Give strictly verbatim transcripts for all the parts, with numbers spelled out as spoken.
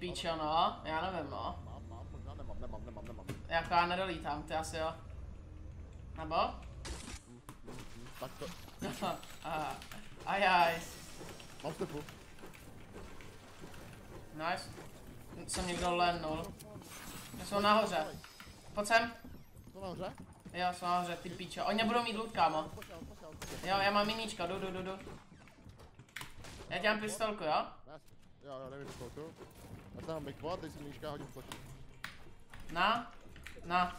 píčo, no, já nevím, no. Mám, mám, možná nemám, nemám, nemám, nemám. Jako já nedolítám, ty asi jo. Nebo? Mm, mm, mm, tak to. Aha. Ajaj. Mám stepu. Nice. Jsem někdo lennul. Jsou nahoře. Pojď sem. Jsou nahoře? Jo, jsou nahoře, ty píčo. Oni nebudou mít loot, kámo. Pošel, pošel, pošel. Jo, já mám miníčka, jdu, jdu, jdu, jdu. Já tě mám pistolku, jo? Jasně. Jo, jo, nevím, co tu. Já tam mám big pot, teď si mníčka hodím skočí. Na. Na.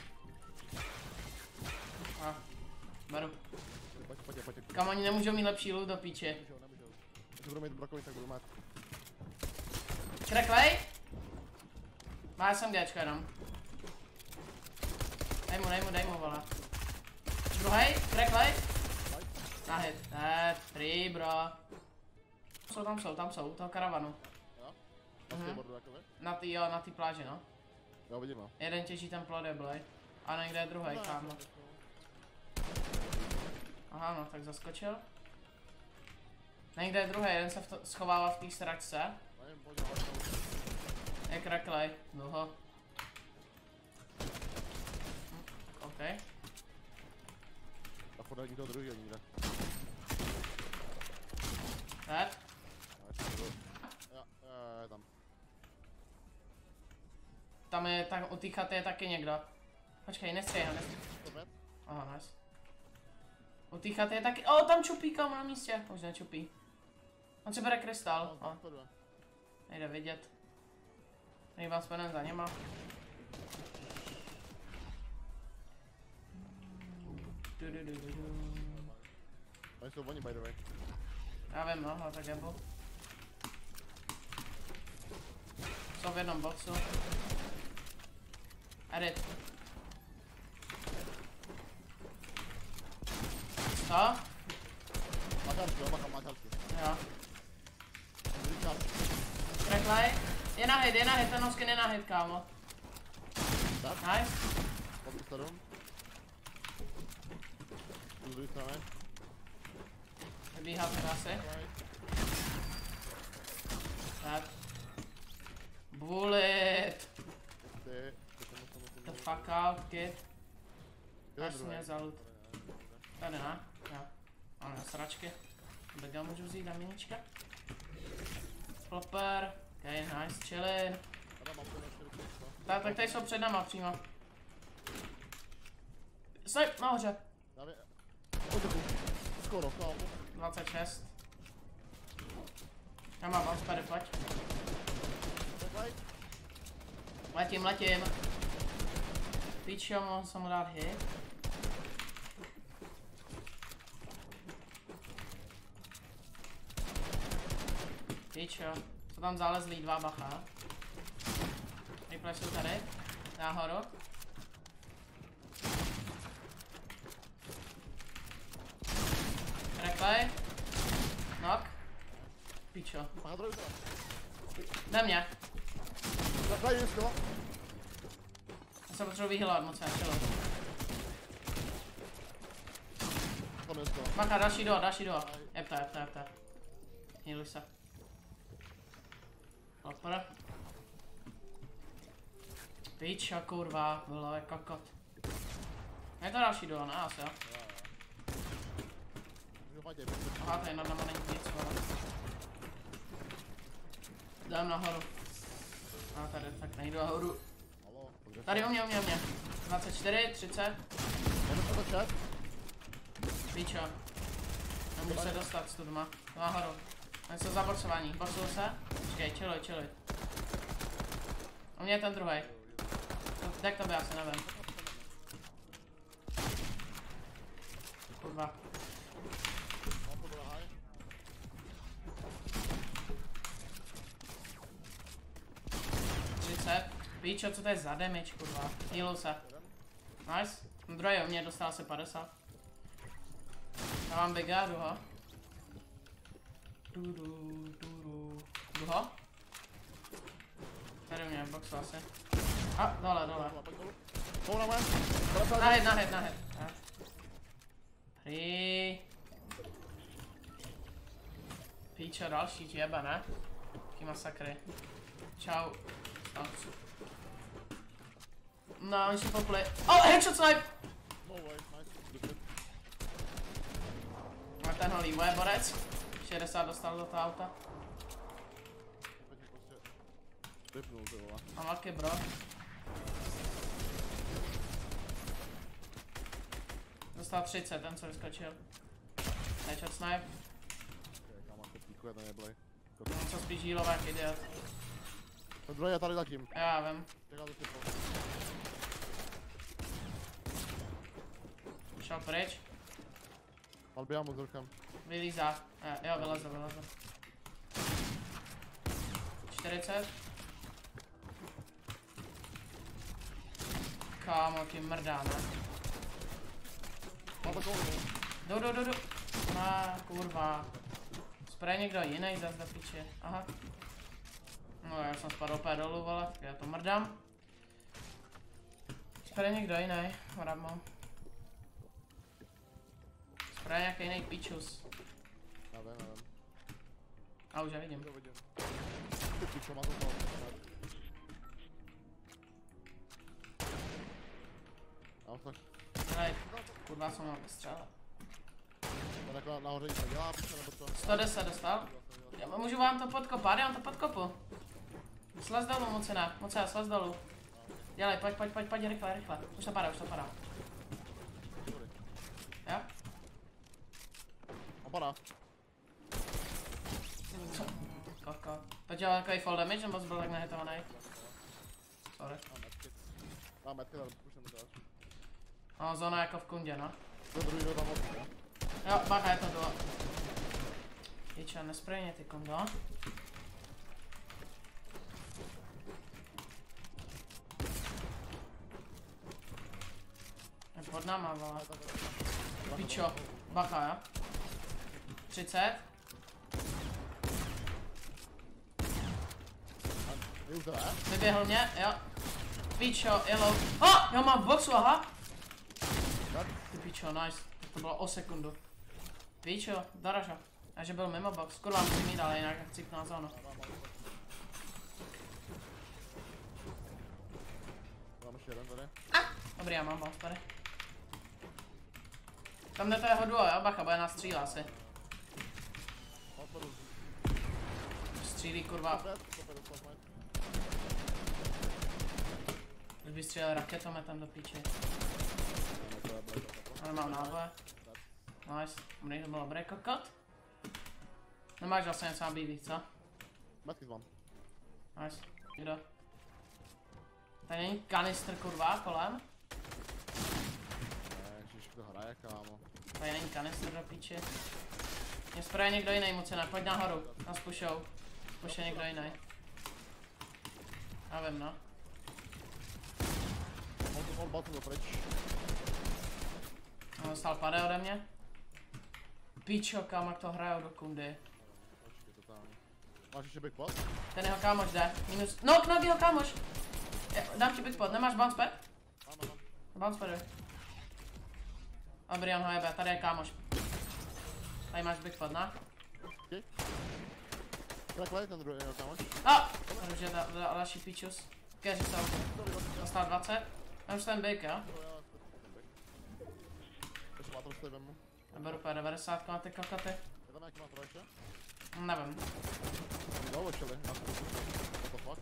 A. Beru. Pojď, pojď, pojď, pojď. Kam oni nemůžou mít lepší loot do píči. Nemůžou, nemůžou. Když budu mít brokový, tak budu mít. Kreklej! Má SMGčko jenom. Dej mu, dej mu, dej mu, vole. Druhej, kreklej! Na hit, ne, free, bro. Jsou tam, jsou, tam jsou, u toho karavanu. Jo? Na skateboardu jakoby? Na ty, jo, na ty pláži, no. Jo, vidím ho. Jeden těží ten plode, blej. A někde je druhý, kámo. Aha, no, tak zaskočil. Někde je druhý, jeden se v to, schovává v té sračce. Nevím, pojď, pojď. Je kreklej, dlouho. Hm, OK. A furt není toho druhýho nikde. Dead. Jo, jo, je tam. Tam je, tak, u té chaty je taky někdo. Počkej, nestřej ho, nestřej. Opět? Aha, nice. U té chaty je taky, o, tam čupí, kámo, na místě. Už nečupí. On si bere krystal. No, O, to jde. nejde vidět. Nejvám spanem za něma. Du, du, du, du, du. Oni jsou oni, by the way. Já vím, no, ale tak jebo. Jsou v jednom boxu. Edit. Co? Makarský, jo, makam, makarský. Jo. Říkám, Kreklej. Je na hit, je na hit, ten noskin je na hit, kámo. tak, Nice. pojď sedm. Tu z druhé strany. Vybíhá ten asi. Tak. Bullet. Ty, ty tomu tomu The tomu. fuck out, kid. Jo, Až si druhý. mě zalut. Tady ne? Jo. Ano, sračky. Begel můžu vzít na minička. Flopper. Ok, nice, chillin. Tady mám to ještě ruku, co? Tak, tak tady jsou před náma přímo. Snipe, nahoře. Dávě. Pojď tu. Skoro, kámo. dvacet šest. Já mám outspeedy, pojď. Čekaj. Letím, letím. Pičo, mohl jsem mu dát hit. Pičo, jsou tam zalezlí dva, bacha. Replay jsou tady, nahoru. Replay. Knock. Pičo. Má na druhou stranu. Jde mě. Daj jisko. Já se potřebuji vyhýlat moc, já chillu. Tam jisko. Bacha, další do, další do. Jepta, jepta, jepta. Healuj se. Flopper. Pičo, kurva, bylo je kokot. Je to další do, ne, asi jo. Vadě, Aha, tady nad náma není nic, vole. Jdem nahoru. A tady, tak nejdu nahoru. halo. Tady u mě, u mě, u mě. dvacet čtyři, třicet. Můžu to čet? Pičo. Nemůžu se dostat s tudma. Nahoru. Tady jsou zaborcování. Boxuju se. Počkej, chilluj, chilluj. U mě je ten druhý. Jde k tobě, asi nevím. Kurva. Mám to bude high. třicet. Píčo, co to je za damage, kurva. Healuj se. Nice. Ten druhý u mě dostal asi padesát. Já mám biga, jdu ho. Dudu, dudu. Jdu ho? Tady u mě je boxu asi. A, dole, dole. Kou na mě. Na hit, na hit, na hit. Prý. Píčo, další jebe, ne? Taký masakry. Čau. Stavcu. No, oni si popli. Oh, headshot snipe! No way, nice. Good. A tenhle líbuje borec. šedesát dostal do toho auta. Teď mi prostě vypnul, ty vole. A Maky, bro. Dostal třicet, ten co vyskočil. Headshot snipe. Okay, kámo, kopíku jeden jeblej. No, co spíš healové, jak idiot. Ten druhý je tady takým. Já vím. Čeká to typu. Šel pryč. Odbíjám mu s ruchem. Vylízá. Je, jo, vylezl, vylezl. čtyřicet. Kámo, ty mrdá, ne? Mám takovou. Jdu, jdu, jdu, jdu. No, kurva. Spray někdo jiný zase do piče. Aha. No, já jsem spadl opět dolů, vole, tak já to mrdám. Spray někdo jiný, mradmo. Spray nějaký jiný pičus. Já vím, já vím. A už já vidím. To vidím. Ty pičo, má to toho. Já mám tak. Hej, kurva jsem měl vystřelat. Tady jako nahoře nic nedělá, pičo, nebo co? sto deset dostal. Já můžu vám to podkopat, já vám to podkopu. Slez dolů, Mucina, Mucina, slez dolů. Dělej, pojď, pojď, pojď, pojď, rychle, rychle. Už to padá, už to padá. Jo? On padá. Koko. To dělal takový fall damage, nebo jsi byl tak nehitovaný? Sorry. Mám medkit. Mám medkit, ale už jsem to. No, zóna jako v kundě, no. To druhý do tam odkud, jo? Jo, bacha, je to duo. Jičo, nesprejně ty kundo. Je pod náma, vole. Pičo, bacha, jo? třicet. Je už to, ne? Vyběhl mě, jo. Pičo, yellow. Oh, jo, mám v boxu, aha. Ty pičo, nice. To bylo o sekundu. Pičo, Daražo. A že byl mimo box. Kurva, musím jít, ale jinak chci na zónu. Mám ještě jeden tady. Ah, dobrý, já mám box tady. Tam jde to jeho duo, jo? Bacha, bude nás střílet asi. Mám spodu. Střílí, kurva. Opět, opět, opět, opět. Už by střílel raketometem do píči. Ale mám náboje. Nice. Dobrý, to byl dobrý kokot. Nemáš vlastně něco na B V, co? Medkit mám. Nice. Kdo? Tady není kanistr, kurva, kolem? Ježiš, kdo hraje, kámo. Tady není kanistr do píči. Mě spraje někdo jiný, Mucina, pojď nahoru. Nás pušou. Puše někdo jiný. Já vím, no. On to mohl batu do pryč. On dostal pade ode mě. Píčo, kámo, jak to hrajou do kundy. Počkej, totálně. Máš ještě big pot? Ten jeho kámoš jde. Minus... No, knock jeho kámoš. Je, dám ti big pot, nemáš bounce pad? Mám, mám, mám. Bounce padu. Dobrý, on ho jebe, tady je kámoš. Tady máš big pot, ne? Okay. Takhle, ten druhý, jo, kámoš. A! Tady už je da, da, další píčus. Keři se dostal dvacet. Tam už ten big, jo? Ještě má trošku vemu. Já beru P devadesát na ty kokoty. Je tam nějaký má to ještě? Nevím. Dlouho čili. What the fuck?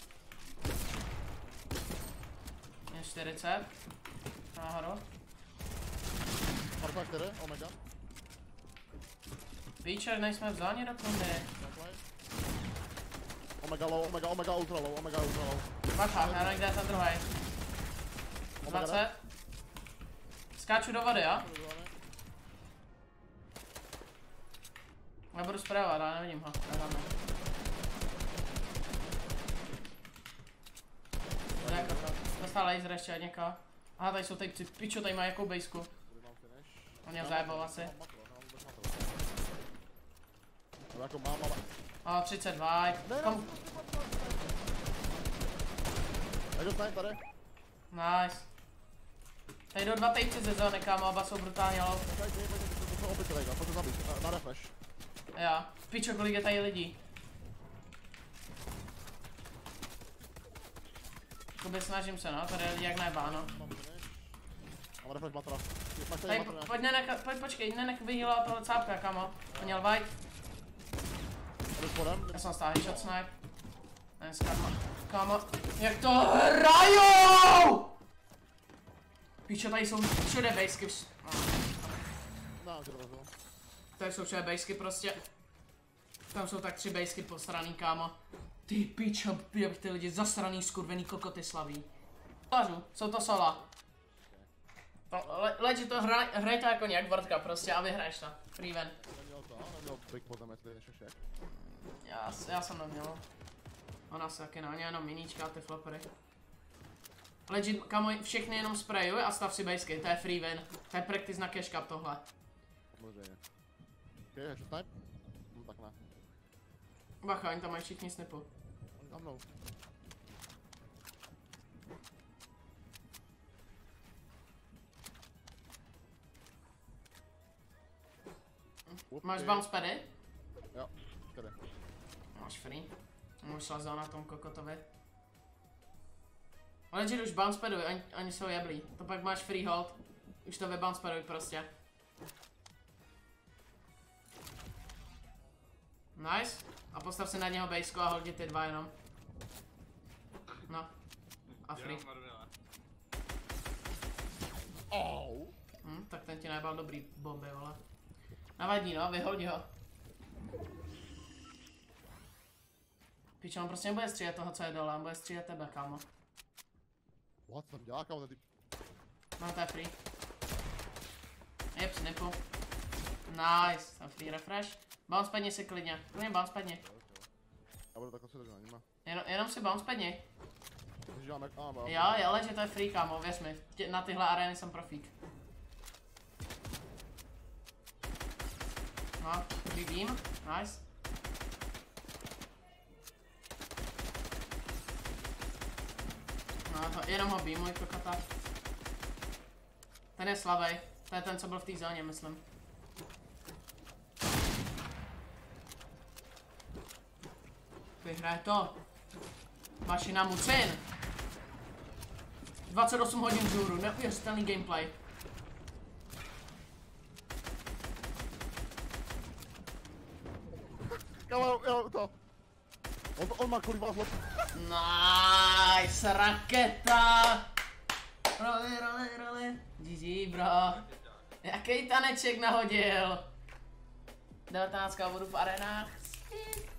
Je čtyřicet. Nahoru. padesát čtyři, omega. Píčer, nejsme v zóně do kundy. Takhle. Omega low, omega, omega ultra low, omega ultra low. Bacha, já kde je ten druhý. Omega dvacet. Skáču do vody, jo? Já budu sprayovat, ale nevidím ho. Nedáme. Dostal laser ještě od někoho. Aha, tady jsou tady psi. Pičo, tady má jakou bejsku. On měl zajebal asi. Ale jako mám, ale... O, třicet dva. Kom... Jak dostane tady? Nice. Tady jdou dva týpci ze zóny, kámo, oba jsou brutálně low. Tady, tady, tady, to jsou obyty, Vejga, pojď to zabít, na, na refresh. Jo. Pičo, kolik je tady lidí. Jakoby snažím se, no, tady je lidi jak najbáno. Mám refresh matra. Máš tady Tady, matra? pojď nenech, pojď počkej, nenech vyhýlat tohle cápka, kamo. On měl white. Tady spodem. Já jsem stáhl headshot snipe. Dneska, kamo, jak to hrajou! Píčo, tady jsou všude basky. Vš... No, ty to Tady jsou všude basky prostě. Tam jsou tak tři basky posraný, kámo. Ty pičo, jak ty lidi zasraný, skurvený kokoty slaví. Plažu, jsou to sola. To, le, leži to, hraj, hraj to jako nějak World Cup prostě a vyhraješ to. Free ven. neměl to, neměl big potom, jestli než jak. Já, já jsem neměl. Ona se taky na ně jenom miníčka a ty flopery. Legit, kamo, všechny jenom sprayuj a stav si basky, to je free win. To je practice na cash cup tohle. Samozřejmě. Okej, okay, snipe? No tak ne. Bacha, oni tam mají všichni snipu. Oni za mnou. Máš bounce pady? Jo, tady. Máš free. Můžeš šla zóna tom kokotovi. Legit už bounce paduj, oni, oni jsou jeblí. To pak máš free hold. Už to vybounce paduj prostě. Nice. A postav si na něho baseko a hodí ty dva jenom. No. A free. Oh. Hm, tak ten ti najbal dobrý bomby, vole. Navadí no, vyhodí ho. Pičo, on prostě nebude střílet toho, co je dole, on bude střílet tebe, kámo. What, tam dělá, kámo, ten typ. Mám to je free. Jep, snipu. Nice, tam free refresh. Bounce padni si klidně, klidně bounce padni. Já budu takhle se držet na nima. Jen, jenom si bounce padni. Takže dělám jak, ah, Jo, ale že to je free, kámo, věř mi. Tě, na tyhle arény jsem profík. No, free beam, nice. No, to, jenom ho beamuj, kokota. Ten je slabý, to je ten, co byl v té zóně, myslím. Vyhraje to. Mašina Mucin. dvacet osm hodin vzhůru, neuvěřitelný gameplay. Kámo, jo, to. On, on má kolik vás lop. Nice, raketa. Roli, roli, roli. G G, bro. Jaký taneček nahodil. devatenáct budu v arenách.